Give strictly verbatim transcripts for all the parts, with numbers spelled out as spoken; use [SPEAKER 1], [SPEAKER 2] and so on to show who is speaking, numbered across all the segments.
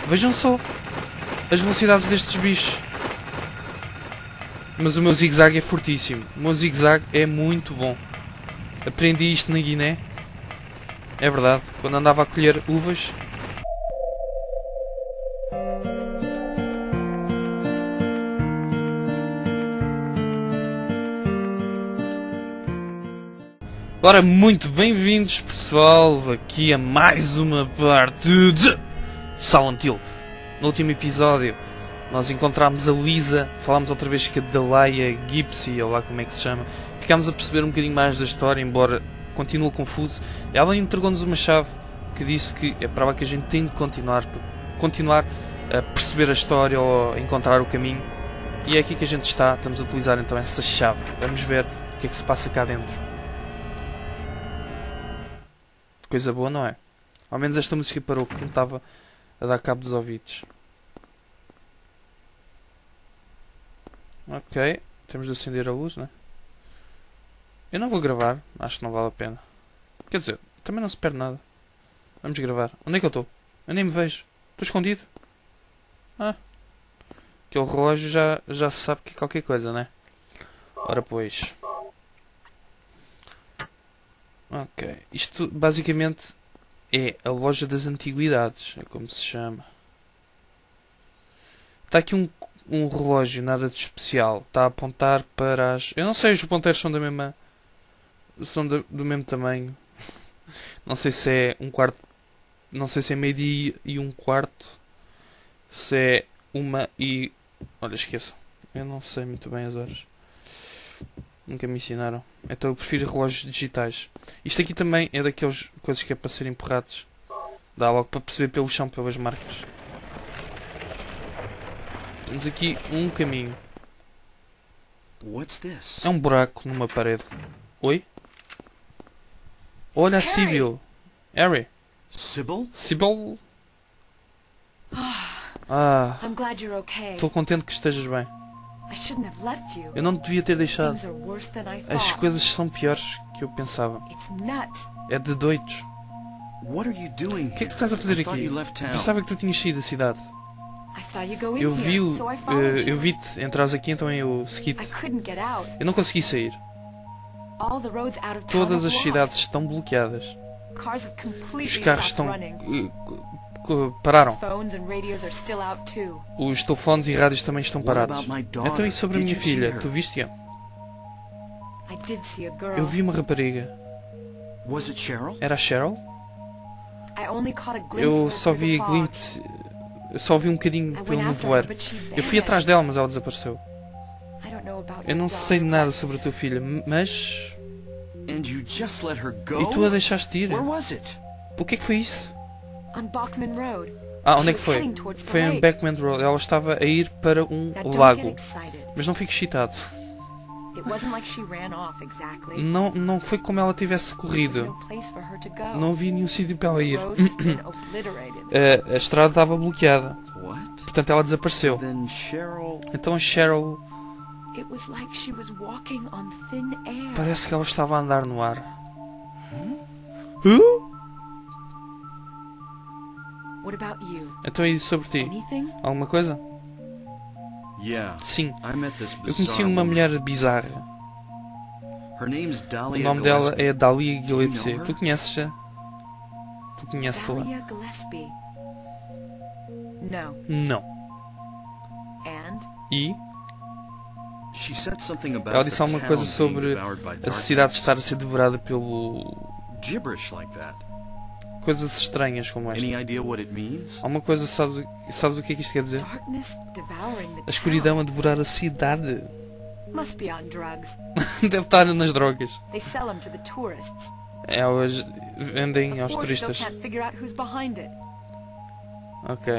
[SPEAKER 1] Vejam só as velocidades destes bichos. Mas o meu zigue-zague é fortíssimo. O meu zigue-zague é muito bom. Aprendi isto na Guiné. É verdade. Quando andava a colher uvas. Ora, muito bem-vindos, pessoal, aqui a mais uma parte de Silent Hill. No último episódio, nós encontramos a Lisa, falámos outra vez com a Delia Gypsy, ou lá como é que se chama. Ficámos a perceber um bocadinho mais da história, embora continue confuso. Ela entregou-nos uma chave que disse que é prova que a gente tem de continuar, continuar a perceber a história ou a encontrar o caminho. E é aqui que a gente está, estamos a utilizar então essa chave. Vamos ver o que é que se passa cá dentro. Coisa boa, não é? Ao menos esta música parou, que não estava a dar cabo dos ouvidos. Ok, temos de acender a luz, né? Eu não vou gravar, acho que não vale a pena. Quer dizer, também não se perde nada. Vamos gravar. Onde é que eu estou? Eu nem me vejo. Estou escondido. Ah. Aquele relógio já, já se sabe que é qualquer coisa, né? Ora pois. Ok. Isto basicamente é a loja das antiguidades. É como se chama. Está aqui um, um relógio, nada de especial. Está a apontar para as... Eu não sei, os ponteiros são da mesma... São do, do mesmo tamanho. Não sei se é um quarto... Não sei se é meio-dia e um quarto. Se é uma e... Olha, esqueço. Eu não sei muito bem as horas. Nunca me ensinaram. Então eu prefiro relógios digitais. Isto aqui também é daquelas coisas que é para serem empurrados. Dá logo para perceber pelo chão, pelas marcas. Temos aqui um caminho. É um buraco numa parede. Oi? Olha a Sybil. Harry.
[SPEAKER 2] Sybil?
[SPEAKER 1] Sybil? Ah. Estou contente que estejas bem. Eu não te devia ter deixado. As coisas são piores que eu pensava. É de doidos. O que é que tu estás a fazer aqui? Eu pensava que tu tinhas saído da cidade. Eu vi uh, eu vi-te entras aqui, então eu segui-te. Eu não consegui sair. Todas as cidades estão bloqueadas. Os carros estão... Uh, pararam. Os telefones e rádios também estão parados. Então e sobre a minha filha? Tu viste-a? Eu vi uma rapariga. Era a Cheryl? Eu só vi a glimpse. Eu só vi um bocadinho pelo nevoeiro. Eu fui atrás dela, mas ela desapareceu. Eu não sei nada sobre a tua filha, mas... E tu a deixaste ir? O que é que foi isso? Ah, onde é que foi? Foi em Beckman Road. Ela estava a ir para um lago. Mas não fique excitado. Não, não foi como ela tivesse corrido. Não havia nenhum sítio para ela ir. a, a estrada estava bloqueada. Portanto ela desapareceu. Então a Cheryl... Parece que ela estava a andar no ar. Huh? Então e sobre ti? Alguma coisa? Sim. Eu conheci uma mulher bizarra. O nome dela é Dahlia Gillespie. Tu conheces-a? Tu conheces-la? Não. E? Ela disse alguma coisa sobre a cidade estar a ser devorada pelo... Coisas estranhas como esta. Alguma coisa, sabes, sabes o que é que isto quer dizer? A escuridão a devorar a cidade. Deve estar nas drogas. Elas vendem aos turistas. Ok.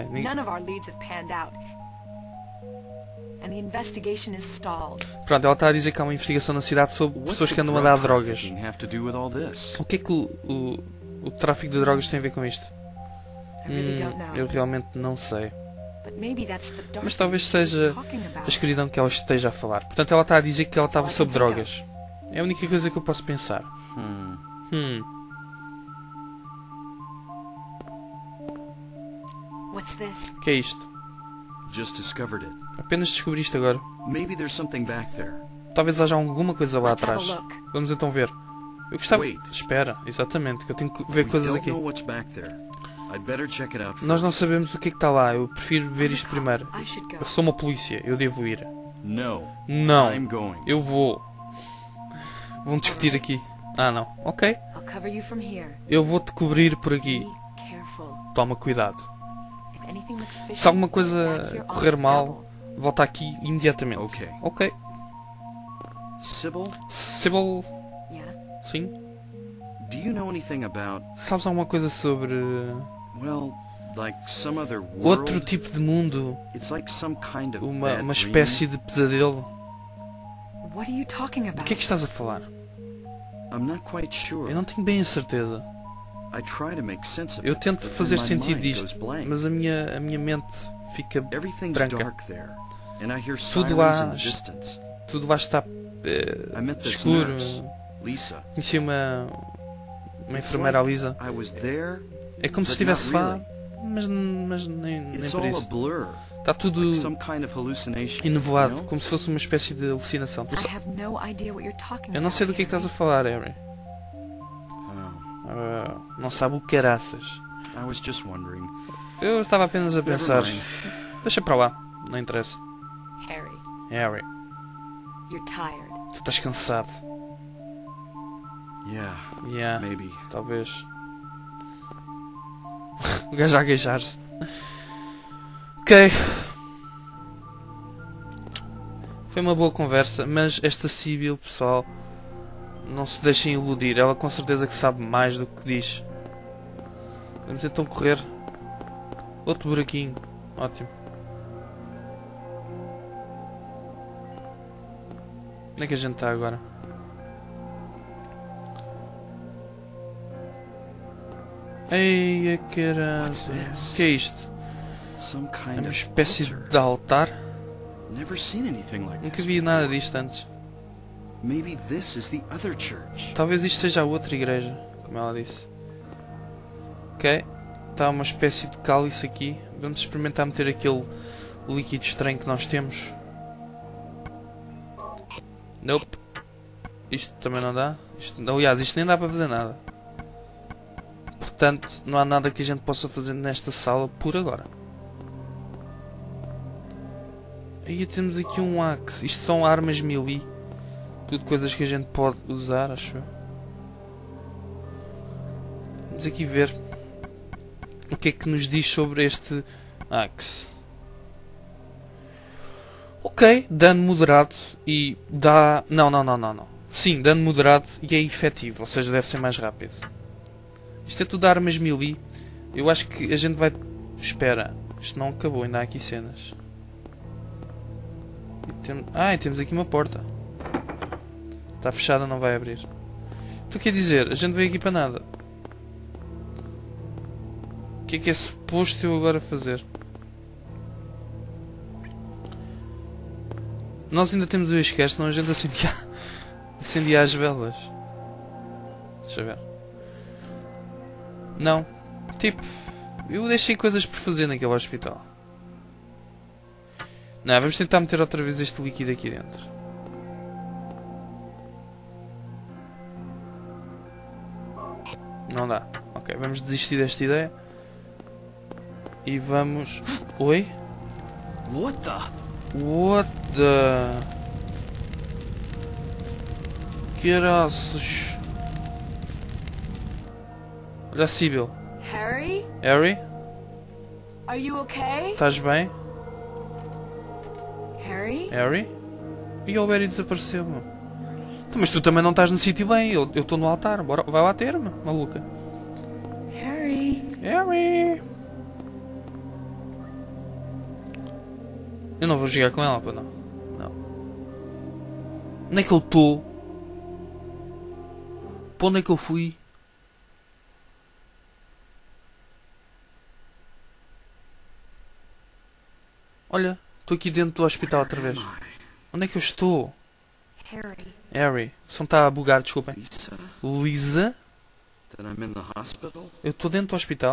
[SPEAKER 1] Pronto, ela está a dizer que há uma investigação na cidade sobre pessoas que andam a dar drogas. O que é que o... o O tráfico de drogas tem a ver com isto? Hum, eu realmente não sei. Mas talvez seja a escuridão que ela esteja a falar. Portanto, ela está a dizer que ela estava sob drogas. É a única coisa que eu posso pensar. Hum.
[SPEAKER 2] What's this?
[SPEAKER 1] O que é isto?
[SPEAKER 3] Just discovered it.
[SPEAKER 1] Apenas descobri isto agora.
[SPEAKER 3] Maybe there's something back there.
[SPEAKER 1] Talvez haja alguma coisa lá
[SPEAKER 2] Let's have a
[SPEAKER 1] atrás.
[SPEAKER 2] look.
[SPEAKER 1] Vamos então ver. Eu gostava...
[SPEAKER 3] Wait.
[SPEAKER 1] Espera, exatamente, que eu tenho que ver
[SPEAKER 3] We
[SPEAKER 1] coisas
[SPEAKER 3] don't
[SPEAKER 1] aqui.
[SPEAKER 3] know what's back there. I'd better check it out first.
[SPEAKER 1] Nós não sabemos o que é que está lá. Eu prefiro ver
[SPEAKER 2] I'm a
[SPEAKER 1] isto
[SPEAKER 2] cop.
[SPEAKER 1] primeiro.
[SPEAKER 2] I should go.
[SPEAKER 1] Eu sou uma polícia. Eu devo ir.
[SPEAKER 3] No.
[SPEAKER 1] Não.
[SPEAKER 3] I'm going.
[SPEAKER 1] Eu vou. Vamos discutir aqui. Ah, não. Ok.
[SPEAKER 2] I'll cover you from here.
[SPEAKER 1] Eu vou-te cobrir por aqui.
[SPEAKER 2] Be careful.
[SPEAKER 1] Toma cuidado.
[SPEAKER 2] If anything looks fishy,
[SPEAKER 1] Se alguma
[SPEAKER 2] back
[SPEAKER 1] coisa
[SPEAKER 2] here on
[SPEAKER 1] correr
[SPEAKER 2] the
[SPEAKER 1] mal,
[SPEAKER 2] double.
[SPEAKER 1] volta aqui imediatamente.
[SPEAKER 3] Ok.
[SPEAKER 1] Ok.
[SPEAKER 3] Sybil,
[SPEAKER 1] Sybil...
[SPEAKER 2] Yeah?
[SPEAKER 1] Sim?
[SPEAKER 3] do you know anything about,
[SPEAKER 1] Sabes alguma coisa sobre...
[SPEAKER 3] well, like some other world?
[SPEAKER 1] outro tipo de mundo?
[SPEAKER 3] It's like some kind of
[SPEAKER 1] Uma,
[SPEAKER 3] bad
[SPEAKER 1] uma
[SPEAKER 3] dream.
[SPEAKER 1] espécie de pesadelo?
[SPEAKER 2] What are you talking
[SPEAKER 1] Do
[SPEAKER 2] about?
[SPEAKER 1] que é que estás a falar?
[SPEAKER 3] I'm not quite sure.
[SPEAKER 1] Eu não tenho bem a certeza.
[SPEAKER 3] I try to make sense of
[SPEAKER 1] Eu
[SPEAKER 3] it,
[SPEAKER 1] tento
[SPEAKER 3] but
[SPEAKER 1] fazer
[SPEAKER 3] then my
[SPEAKER 1] sentido
[SPEAKER 3] mind
[SPEAKER 1] disto,
[SPEAKER 3] goes blank.
[SPEAKER 1] mas a minha, a minha mente fica...
[SPEAKER 3] Everything's
[SPEAKER 1] branca.
[SPEAKER 3] dark there, and I hear
[SPEAKER 1] Tudo
[SPEAKER 3] sirens
[SPEAKER 1] lá
[SPEAKER 3] in the
[SPEAKER 1] es-
[SPEAKER 3] distance.
[SPEAKER 1] Tudo lá está eh,
[SPEAKER 3] I met this
[SPEAKER 1] escuro.
[SPEAKER 3] nurse, Lisa.
[SPEAKER 1] Conheci uma, uma
[SPEAKER 3] It's
[SPEAKER 1] enfermeira, a
[SPEAKER 3] like
[SPEAKER 1] Lisa.
[SPEAKER 3] I was there,
[SPEAKER 1] É como se
[SPEAKER 3] but not
[SPEAKER 1] estivesse lá,
[SPEAKER 3] really.
[SPEAKER 1] mas, mas nem, nem
[SPEAKER 3] It's
[SPEAKER 1] por
[SPEAKER 3] all a
[SPEAKER 1] isso.
[SPEAKER 3] blur,
[SPEAKER 1] Está tudo
[SPEAKER 3] like some kind of hallucination.
[SPEAKER 1] enevoado,
[SPEAKER 3] you know?
[SPEAKER 1] como se fosse uma espécie de alucinação. Tu
[SPEAKER 2] I
[SPEAKER 1] sa-
[SPEAKER 2] have no idea what you're talking
[SPEAKER 1] Eu não sei do que é que estás a falar, Harry.
[SPEAKER 3] Oh,
[SPEAKER 1] Ah, não sabe o caraças.
[SPEAKER 3] I was just wondering.
[SPEAKER 1] Eu estava apenas a
[SPEAKER 3] Never
[SPEAKER 1] pensar.
[SPEAKER 3] mind.
[SPEAKER 1] Deixa para lá, não interessa.
[SPEAKER 2] Harry,
[SPEAKER 1] Harry,
[SPEAKER 2] you're tired.
[SPEAKER 1] tu estás cansado.
[SPEAKER 3] Yeah,
[SPEAKER 1] Yeah,
[SPEAKER 3] maybe.
[SPEAKER 1] talvez. O gajo a queixar-se. Ok. Foi uma boa conversa, mas esta Sybil, pessoal, não se deixem iludir. Ela com certeza que sabe mais do que diz. Vamos então correr. Outro buraquinho. Ótimo. Onde é que a gente está agora? Ei, caramba.
[SPEAKER 3] What's this?
[SPEAKER 1] O que é isto?
[SPEAKER 3] Some
[SPEAKER 1] É
[SPEAKER 3] kind
[SPEAKER 1] uma
[SPEAKER 3] of
[SPEAKER 1] espécie
[SPEAKER 3] altar.
[SPEAKER 1] de altar?
[SPEAKER 3] Never seen anything like
[SPEAKER 1] Nunca
[SPEAKER 3] this
[SPEAKER 1] vi nada
[SPEAKER 3] before.
[SPEAKER 1] disto antes.
[SPEAKER 3] Maybe this is the other church.
[SPEAKER 1] Talvez isto seja a outra igreja, como ela disse. Ok. Está uma espécie de cálice aqui. Vamos experimentar meter aquele líquido estranho que nós temos. Nope. Isto também não dá. Isto, aliás, isto nem dá para fazer nada. Portanto, não há nada que a gente possa fazer nesta sala por agora. Aí temos aqui um axe. Isto são armas melee. Tudo coisas que a gente pode usar, acho eu. Vamos aqui ver o que é que nos diz sobre este axe. Ok, dano moderado e dá... Não, não, não, não, não. Sim, dano moderado e é efetivo, ou seja, deve ser mais rápido. Isto é tudo armas melee. Eu acho que a gente vai... Espera, isto não acabou, ainda há aqui cenas. E tem... Ah, e temos aqui uma porta. Está fechada, não vai abrir. Tu quer dizer, a gente veio aqui para nada. O que é que é suposto eu agora fazer? Nós ainda temos o isqueiro, senão a gente acendia, acendia as velas. Deixa eu ver. Não. Tipo, eu deixei coisas por fazer naquele hospital. Não, vamos tentar meter outra vez este líquido aqui dentro. Não dá. Ok, vamos desistir desta ideia. E vamos... Oi?
[SPEAKER 3] What the?
[SPEAKER 1] What the... Caraças. Olha a Sybil.
[SPEAKER 2] Harry,
[SPEAKER 1] Harry,
[SPEAKER 2] are you okay?
[SPEAKER 1] estás bem?
[SPEAKER 2] Harry?
[SPEAKER 1] Harry? E o Barry desapareceu, meu. Então, mas tu também não estás no sítio bem. Eu estou no altar. Bora, vai lá ter-me, maluca.
[SPEAKER 2] Harry?
[SPEAKER 1] Harry! Eu não vou jogar com ela, pá, não. Não. Onde é que eu estou? Para onde é que eu fui? Olha, estou aqui dentro do hospital outra vez. Onde é que eu estou?
[SPEAKER 2] Harry.
[SPEAKER 1] Harry, o som está a bugar, desculpem.
[SPEAKER 3] Lisa?
[SPEAKER 1] Lisa?
[SPEAKER 3] That I'm in the hospital?
[SPEAKER 1] Eu estou dentro do hospital?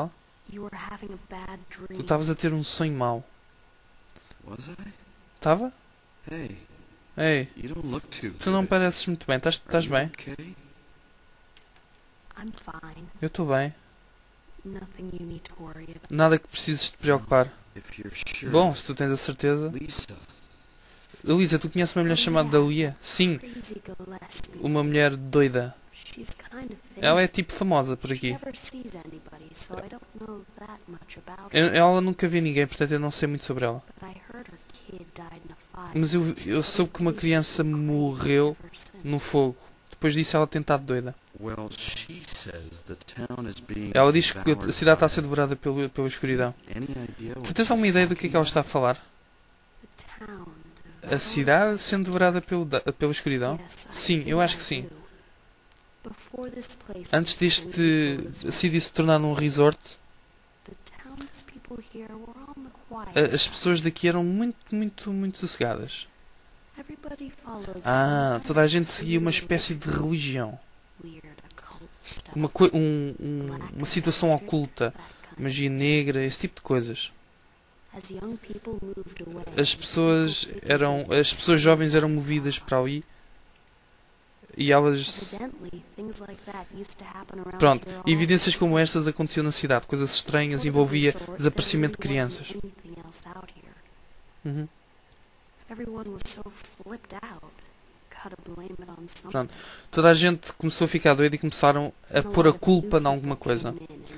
[SPEAKER 2] You were having a bad
[SPEAKER 1] Tu
[SPEAKER 2] dream.
[SPEAKER 1] estavas a ter um sonho mau.
[SPEAKER 3] Was I?
[SPEAKER 1] Estava?
[SPEAKER 3] Hey,
[SPEAKER 1] Ei,
[SPEAKER 3] you don't look too
[SPEAKER 1] tu não
[SPEAKER 3] good.
[SPEAKER 1] pareces muito bem. Estás
[SPEAKER 3] Are
[SPEAKER 1] estás
[SPEAKER 3] you
[SPEAKER 1] bem?
[SPEAKER 3] okay?
[SPEAKER 2] I'm fine.
[SPEAKER 1] Eu estou bem.
[SPEAKER 2] Nothing you need to worry about.
[SPEAKER 1] Nada que precises te preocupar.
[SPEAKER 3] If you're sure.
[SPEAKER 1] Bom, se tu tens a certeza.
[SPEAKER 3] Lisa.
[SPEAKER 1] Elisa, tu conheces uma mulher chamada Dalia? Sim,
[SPEAKER 2] Crazy Gillespie.
[SPEAKER 1] uma mulher doida.
[SPEAKER 2] She's kind of
[SPEAKER 1] Ela é
[SPEAKER 2] famous.
[SPEAKER 1] tipo famosa por
[SPEAKER 2] She
[SPEAKER 1] aqui.
[SPEAKER 2] never sees anybody, so I don't know that much about
[SPEAKER 1] Eu-
[SPEAKER 2] her.
[SPEAKER 1] Ela nunca viu ninguém, portanto eu não sei muito sobre ela.
[SPEAKER 2] But I heard her kid died in a fire.
[SPEAKER 1] Mas eu, eu soube que uma criança morreu no fogo. Depois disso ela tem estado doida.
[SPEAKER 3] Well, she says the town is being
[SPEAKER 1] Ela diz que a
[SPEAKER 3] devoured
[SPEAKER 1] cidade está a
[SPEAKER 3] by-
[SPEAKER 1] ser devorada pelo, pela escuridão.
[SPEAKER 3] Any idea
[SPEAKER 1] Tu
[SPEAKER 3] what
[SPEAKER 1] tens alguma
[SPEAKER 3] she's
[SPEAKER 1] ideia do que é que ela está a
[SPEAKER 3] talking
[SPEAKER 1] falar?
[SPEAKER 2] The town
[SPEAKER 1] A cidade sendo devorada pelo, da- pela escuridão?
[SPEAKER 2] Yes, I
[SPEAKER 1] Sim,
[SPEAKER 2] think
[SPEAKER 1] eu acho
[SPEAKER 2] I
[SPEAKER 1] que sim.
[SPEAKER 2] do. Before this place
[SPEAKER 1] Antes
[SPEAKER 2] was
[SPEAKER 1] deste
[SPEAKER 2] closed,
[SPEAKER 1] sítio se tornar num resort,
[SPEAKER 2] the townspeople here were on the quiet
[SPEAKER 1] a- as
[SPEAKER 2] side.
[SPEAKER 1] pessoas daqui eram muito, muito, muito sossegadas.
[SPEAKER 2] Everybody followed
[SPEAKER 1] Ah,
[SPEAKER 2] some
[SPEAKER 1] toda a gente seguia uma
[SPEAKER 2] weird,
[SPEAKER 1] espécie de religião.
[SPEAKER 2] weird occult stuff.
[SPEAKER 1] Uma, coi- um- um-
[SPEAKER 2] Black
[SPEAKER 1] uma situação
[SPEAKER 2] magic,
[SPEAKER 1] oculta.
[SPEAKER 2] that kind.
[SPEAKER 1] Magia negra, esse tipo de coisas.
[SPEAKER 2] As young people moved away,
[SPEAKER 1] As pessoas
[SPEAKER 2] people did
[SPEAKER 1] eram, as pessoas jovens eram movidas para ali e elas,
[SPEAKER 2] Evidently, things like that used to happen around
[SPEAKER 1] pronto,
[SPEAKER 2] here all
[SPEAKER 1] evidências
[SPEAKER 2] the
[SPEAKER 1] como estas aconteciam na cidade, coisas estranhas,
[SPEAKER 2] time.
[SPEAKER 1] envolvia
[SPEAKER 2] Before the resort,
[SPEAKER 1] desaparecimento de
[SPEAKER 2] there really
[SPEAKER 1] crianças.
[SPEAKER 2] wasn't anything else out here.
[SPEAKER 1] Uhum.
[SPEAKER 2] Everyone was so flipped out. Gotta blame it on something.
[SPEAKER 1] Pronto. Toda a gente começou a ficar doida e começaram a pôr a culpa em alguma coisa.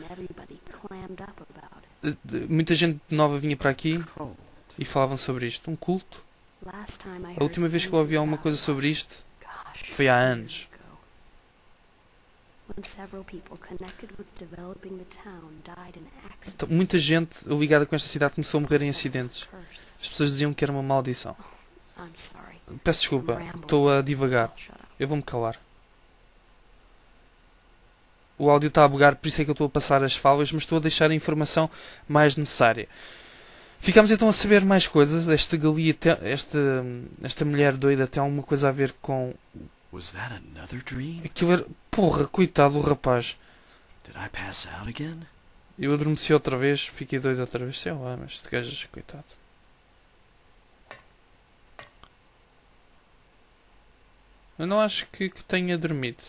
[SPEAKER 1] De- de- Muita gente nova vinha para aqui
[SPEAKER 3] Cult.
[SPEAKER 1] e falavam sobre isto. Um culto? A última vez que eu ouvi alguma coisa sobre isto foi há anos. Então, muita gente ligada com esta cidade começou a morrer em acidentes. As pessoas diziam que era uma maldição. Peço desculpa, estou a divagar. Eu vou-me calar. O áudio está a bugar, por isso é que eu estou a passar as falas, mas estou a deixar a informação mais necessária. Ficamos então a saber mais coisas. Esta Galia, te- esta, esta mulher doida tem alguma coisa a ver com...
[SPEAKER 3] Was that another dream?
[SPEAKER 1] Aquilo era... Porra, coitado do rapaz.
[SPEAKER 3] Did I pass out again?
[SPEAKER 1] Eu adormeci outra vez, fiquei doido outra vez. Sei lá, mas este gajo, coitado. Eu não acho que, que tenha dormido.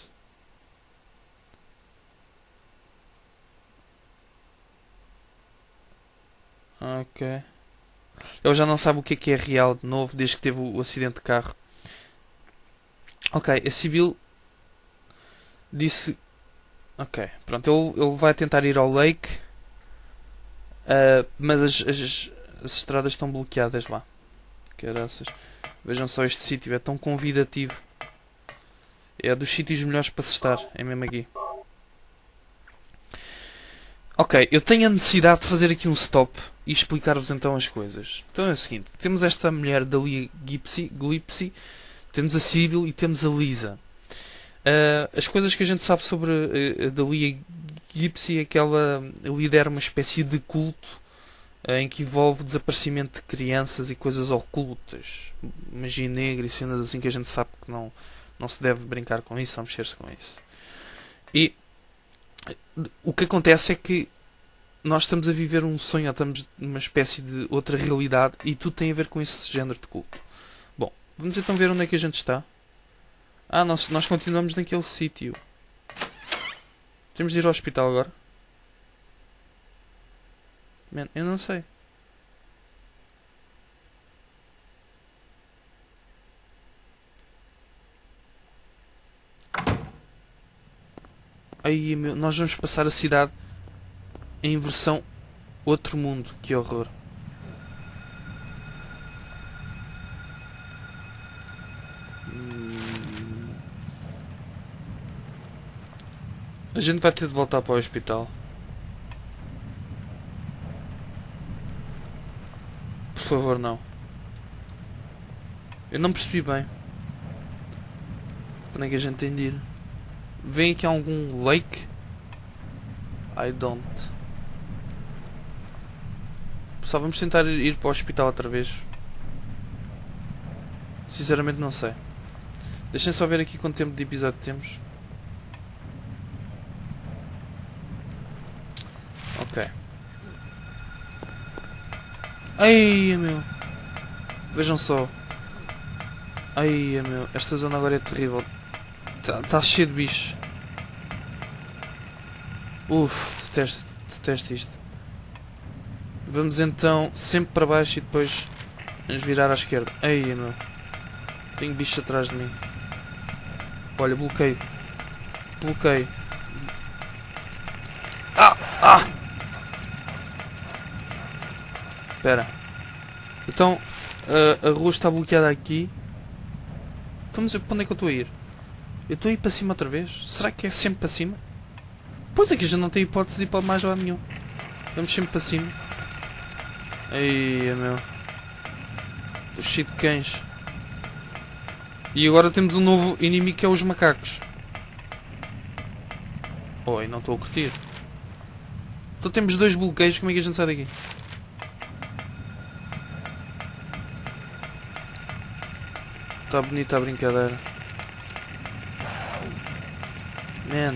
[SPEAKER 1] Ok. Ele já não sabe o que é que é real de novo, desde que teve o, o acidente de carro. Ok, a Sibyl disse... Ok, pronto, ele, ele vai tentar ir ao lake. ah, mas as, as, as estradas estão bloqueadas lá. Caraças. Vejam só este sítio, é tão convidativo. É dos sítios melhores para se estar, é mesmo aqui. Ok, eu tenho a necessidade de fazer aqui um stop e explicar-vos então as coisas. Então é o seguinte, temos esta mulher Dalia Gipsy, Glipsy, temos a Sibyl e temos a Lisa. Uh, as coisas que a gente sabe sobre a, a Dalia Gipsy é que ela lidera uma espécie de culto uh, em que envolve desaparecimento de crianças e coisas ocultas. Magia negra e cenas assim que a gente sabe que não, não se deve brincar com isso, não mexer-se com isso. E o que acontece é que nós estamos a viver um sonho, ou estamos numa espécie de outra realidade e tudo tem a ver com esse género de culto. Bom, vamos então ver onde é que a gente está. Ah, nós, nós continuamos naquele sítio. Temos de ir ao hospital agora? Man, eu não sei. Ai, meu, nós vamos passar a cidade em versão outro mundo. Que horror. Hum. A gente vai ter de voltar para o hospital. Por favor, não. Eu não percebi bem. Onde é que a gente tem de ir? Vem aqui algum lake? I don't. Só vamos tentar ir para o hospital outra vez. Sinceramente não sei. Deixem só ver aqui quanto tempo de episódio temos. Ok. Ai, meu. Vejam só. Ai, meu. Esta zona agora é terrível. Está tá cheio de bichos. Uf, detesto, detesto isto. Vamos então sempre para baixo e depois vamos virar à esquerda. Ai, meu. Tenho bichos atrás de mim. Olha, bloqueio. Bloqueio. Ah! Ah! Espera. Então, a, a rua está bloqueada aqui. Vamos ver para onde é que eu estou a ir. Eu estou a ir para cima outra vez? Será que é sempre para cima? Pois é que já não tem hipótese de ir para mais lado nenhum. Vamos sempre para cima. Ai, meu. Estou cheio de cães. E agora temos um novo inimigo que é os macacos. Oi, não estou a curtir. Então temos dois bloqueios, como é que a gente sai daqui? Está bonita a brincadeira. Man.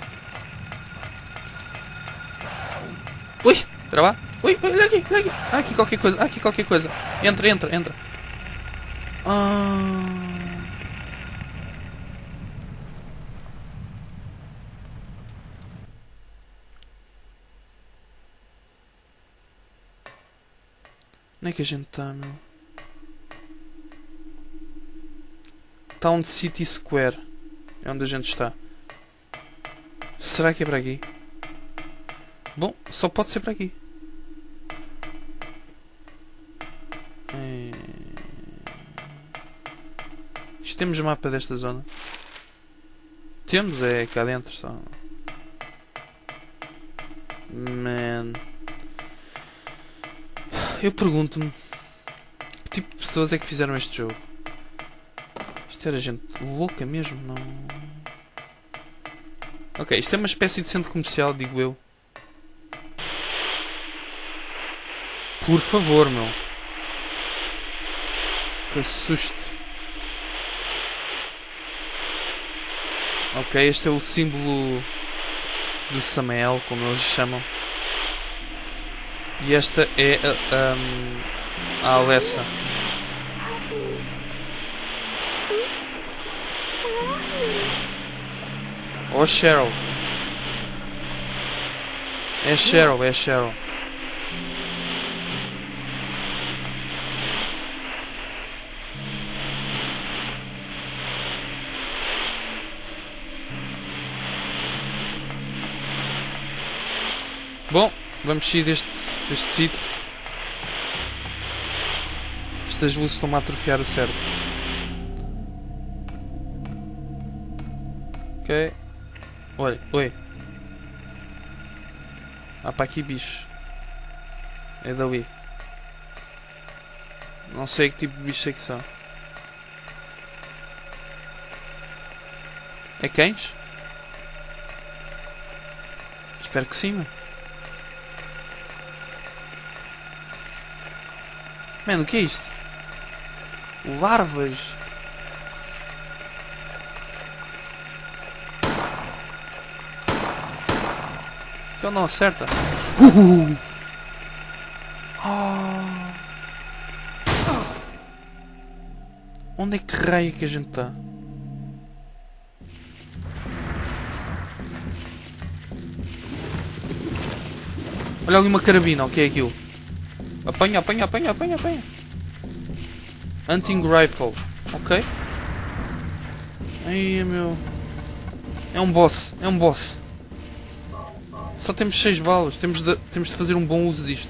[SPEAKER 1] Ui! Espera lá. Ui, olha aqui, olha aqui. Há aqui qualquer coisa, há aqui qualquer coisa. Entra, entra, entra. Ah... Onde é que a gente está, meu? Town City Square. É onde a gente está. Será que é para aqui? Bom, só pode ser para aqui. É... Isto temos mapa desta zona? Temos, é cá dentro só. Man. Eu pergunto-me que tipo de pessoas é que fizeram este jogo? Isto era gente louca mesmo, não... Ok, isto é uma espécie de centro comercial, digo eu. Por favor, meu. Que susto. Ok, este é o símbolo do Samael, como eles chamam. E esta é a, um, a Alessa. Oh, Cheryl. É Cheryl, é Cheryl. Bom, vamos sair deste, deste sítio. Estas luzes estão-me a atrofiar o cérebro. Ok. Olha, oi. Há para aqui bicho. É dali. Não sei que tipo de bicho é que são. É cães? Espero que sim, mano. Mano, o que é isto? Larvas. Então não acerta. Uh! Oh. Onde é que raio que a gente está? Olha ali uma carabina, o que é aquilo? Apanha, apanha, apanha, apanha, apanha. Hunting Rifle. Ok. Ai, meu. É um boss, é um boss. Só temos seis balas, temos de, temos de fazer um bom uso disto.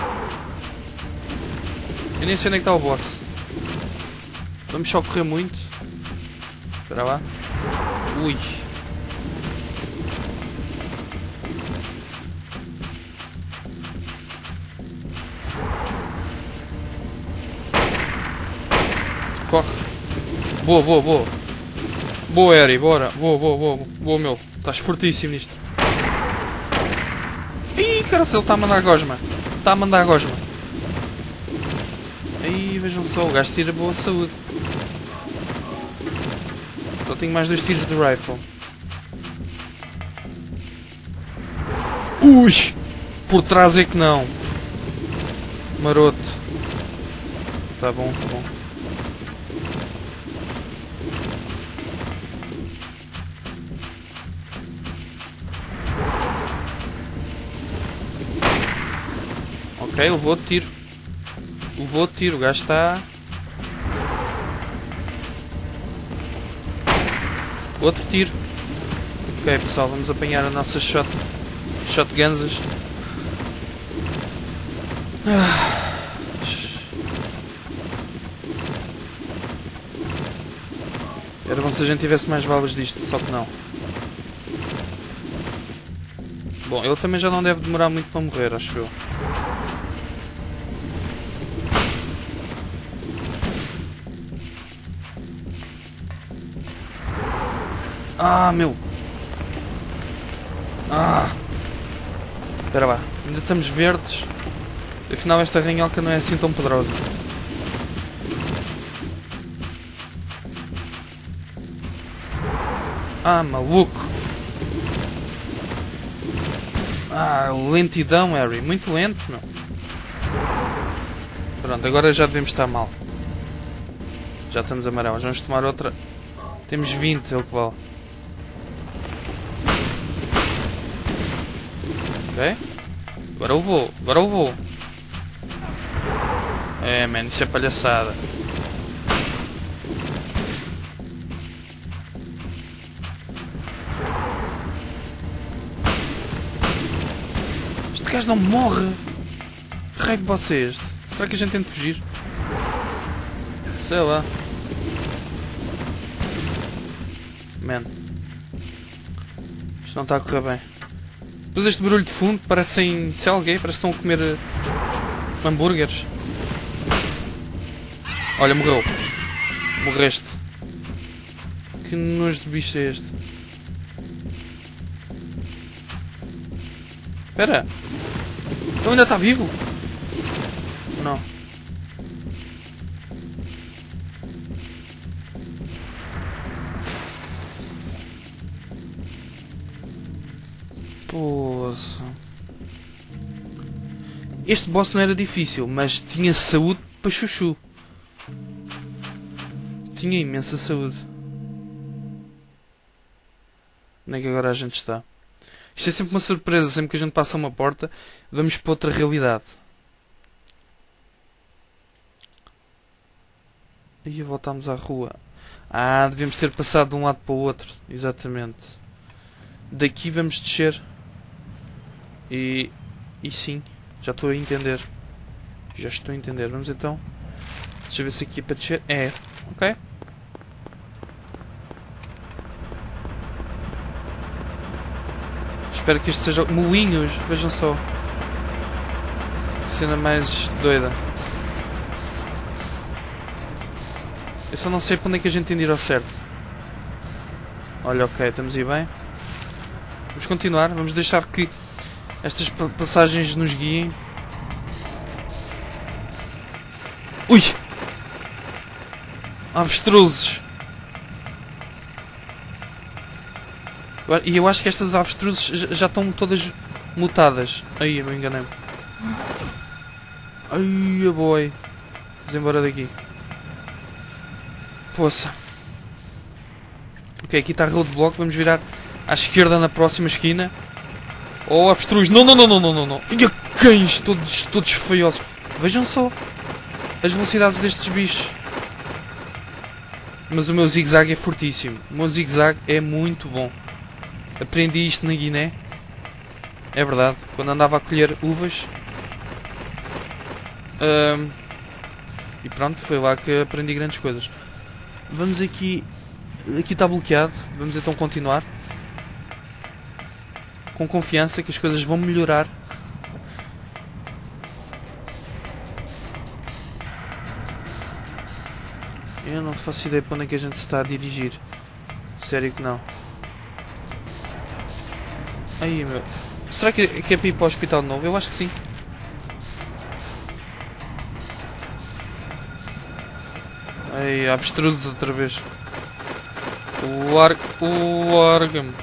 [SPEAKER 1] Eu nem sei onde é que está o boss. Vamos só correr muito. Espera lá. Ui. Corre. Boa, boa, boa. Boa, Eri, bora. Boa, boa, boa. Boa, meu. Estás fortíssimo nisto. Ih, cara, se ele está a mandar gosma. Está a mandar gosma. Aí, vejam só, o gajo tira boa saúde. Só tenho mais dois tiros de rifle. Ui! Por trás é que não. Maroto. Tá bom, tá bom. Ok, eu vou de tiro. Eu vou de tiro, o gajo está... Outro tiro. Ok pessoal, vamos apanhar a nossa shot... Shotgunsas. Ah. Era bom se a gente tivesse mais balas disto, só que não. Bom, ele também já não deve demorar muito para morrer, acho eu. Ah, meu! Ah! Espera lá, ainda estamos verdes. Afinal esta ranhoca não é assim tão poderosa. Ah, maluco! Ah, lentidão, Harry. Muito lento, não? Pronto, agora já devemos estar mal. Já estamos amarelos. Vamos tomar outra. Temos vinte, é o que vale. Ok? Agora eu vou. Agora eu vou. É, man, isso é palhaçada. Este gajo não morre. Que raio de boss é este? Será que a gente tem de fugir? Sei lá. Man. Isto não está a correr bem. Depois este barulho de fundo parecem... sei alguém, parece que estão a comer uh, hambúrgueres. Olha, morreu. Morreste. Que nojo de bicho é este? Espera. Ele ainda está vivo? Não. Poça. Este boss não era difícil, mas tinha saúde para chuchu. Tinha imensa saúde. Onde é que agora a gente está? Isto é sempre uma surpresa, sempre que a gente passa uma porta, vamos para outra realidade. E voltamos à rua. Ah, devemos ter passado de um lado para o outro. Exatamente. Daqui vamos descer. E... E sim, já estou a entender. Já estou a entender. Vamos então... Deixa eu ver se aqui é para descer. É. Ok. Espero que isto seja... Moinhos, vejam só. Cena mais doida. Eu só não sei para onde é que a gente tem de ir ao certo. Olha, ok, estamos aí bem. Vamos continuar, vamos deixar que estas passagens nos guiem. Ui! Avestruzes! E eu acho que estas avestruzes já estão todas mutadas. Aí, eu me enganei. Ai, boy. Vamos embora daqui. Poça. Ok, aqui está roadblock. Vamos virar à esquerda na próxima esquina. Oh, avestruz. Não, não, não, não, não, não, não. E cães, todos, todos feiosos. Vejam só as velocidades destes bichos. Mas o meu zigue-zague é fortíssimo. O meu zigue-zague é muito bom. Aprendi isto na Guiné. É verdade. Quando andava a colher uvas. Um, e pronto, foi lá que aprendi grandes coisas. Vamos aqui... Aqui está bloqueado. Vamos então continuar. Com confiança que as coisas vão melhorar. Eu não faço ideia para onde é que a gente se está a dirigir. Sério que não. Aí, meu. Será que é para ir para o hospital de novo? Eu acho que sim. Aí, abstruzes outra vez. O ar... O órgão.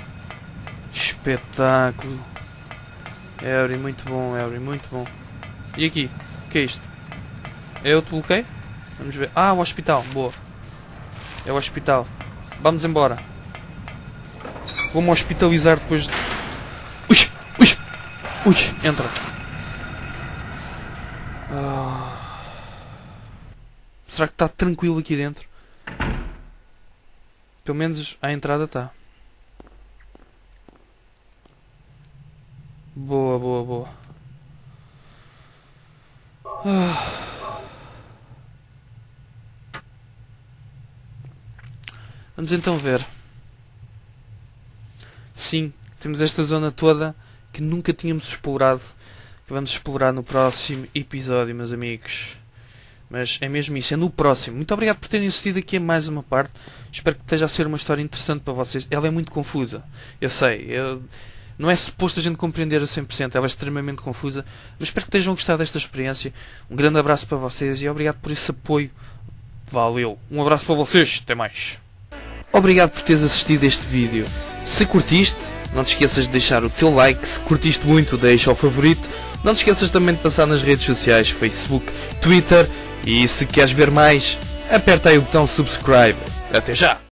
[SPEAKER 1] Espetáculo. Harry, muito bom, Harry, muito bom. E aqui? O que é isto? É outro bloqueio? Vamos ver. Ah, o hospital. Boa. É o hospital. Vamos embora. Vou-me hospitalizar depois de... Ui! Ui! Ui! Entra. Ah. Será que está tranquilo aqui dentro? Pelo menos à entrada está. Boa, boa, boa. Ah. Vamos então ver. Sim, temos esta zona toda que nunca tínhamos explorado, que vamos explorar no próximo episódio, meus amigos. Mas é mesmo isso, é no próximo. Muito obrigado por terem assistido aqui a mais uma parte. Espero que esteja a ser uma história interessante para vocês. Ela é muito confusa, eu sei. Eu... Não é suposto a gente compreender a cem por cento, ela é extremamente confusa. Mas espero que estejam a gostar desta experiência. Um grande abraço para vocês e obrigado por esse apoio. Valeu. Um abraço para vocês. Até mais. Obrigado por teres assistido a este vídeo. Se curtiste, não te esqueças de deixar o teu like. Se curtiste muito, deixa o favorito. Não te esqueças também de passar nas redes sociais, Facebook, Twitter. E se queres ver mais, aperta aí o botão subscribe. Até já!